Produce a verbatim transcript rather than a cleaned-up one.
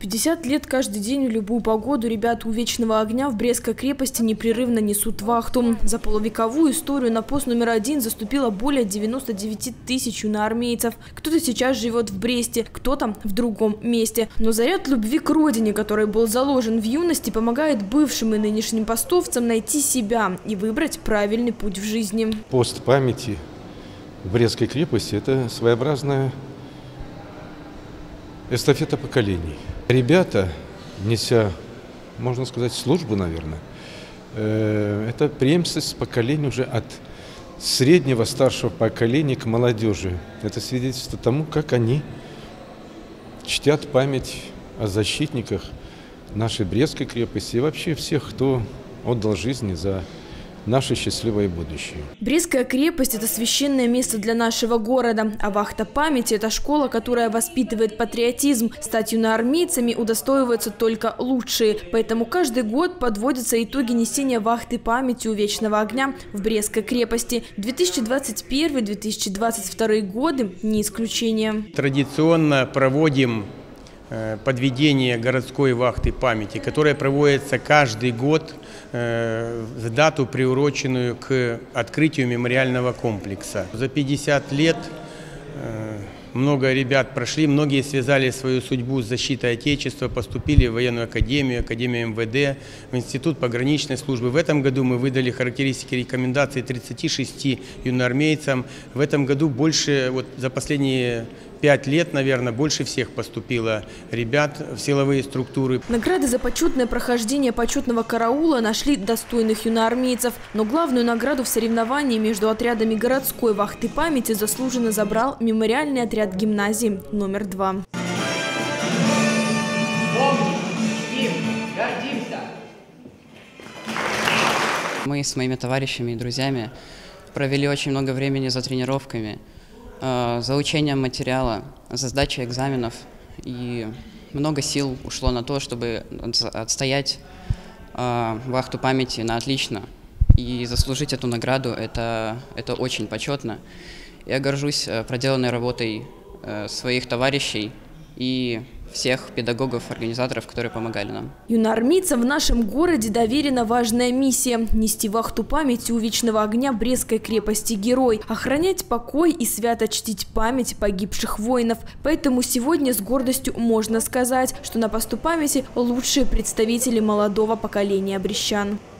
пятьдесят лет каждый день в любую погоду ребята у Вечного огня в Брестской крепости непрерывно несут вахту. За полувековую историю на пост номер один заступило более девяноста девяти тысяч юноармейцев. Кто-то сейчас живет в Бресте, кто-то в другом месте. Но заряд любви к родине, который был заложен в юности, помогает бывшим и нынешним постовцам найти себя и выбрать правильный путь в жизни. Пост памяти в Брестской крепости – это своеобразная эстафета поколений. Ребята, неся, можно сказать, службу, наверное, это преемственность поколений уже от среднего, старшего поколения к молодежи. Это свидетельство тому, как они чтят память о защитниках нашей Брестской крепости и вообще всех, кто отдал жизни за наше счастливое будущее. Брестская крепость – это священное место для нашего города, а вахта памяти – это школа, которая воспитывает патриотизм. Стать юноармейцами удостоиваются только лучшие. Поэтому каждый год подводятся итоги несения вахты памяти у Вечного огня в Брестской крепости. две тысячи двадцать первый — две тысячи двадцать второй годы не исключение. Традиционно проводим подведение городской вахты памяти, которая проводится каждый год в дату, приуроченную к открытию мемориального комплекса. За пятьдесят лет много ребят прошли, многие связали свою судьбу с защитой Отечества, поступили в военную академию, академию эм вэ дэ, в институт пограничной службы. В этом году мы выдали характеристики рекомендаций тридцати шести юноармейцам. В этом году больше, вот за последние пять лет, наверное, больше всех поступило ребят в силовые структуры. Награды за почетное прохождение почетного караула нашли достойных юноармейцев. Но главную награду в соревновании между отрядами городской вахты памяти заслуженно забрал мемориальный отряд гимназии номер два. Мы с моими товарищами и друзьями провели очень много времени за тренировками, за учением материала, за сдачей экзаменов. И много сил ушло на то, чтобы отстоять вахту памяти на отлично. И заслужить эту награду это, – это очень почетно. Я горжусь проделанной работой своих товарищей и всех педагогов, организаторов, которые помогали нам. Юноармейцам в нашем городе доверена важная миссия – нести вахту памяти у Вечного огня в Брестской крепости «Герой», охранять покой и свято чтить память погибших воинов. Поэтому сегодня с гордостью можно сказать, что на посту памяти лучшие представители молодого поколения брестчан.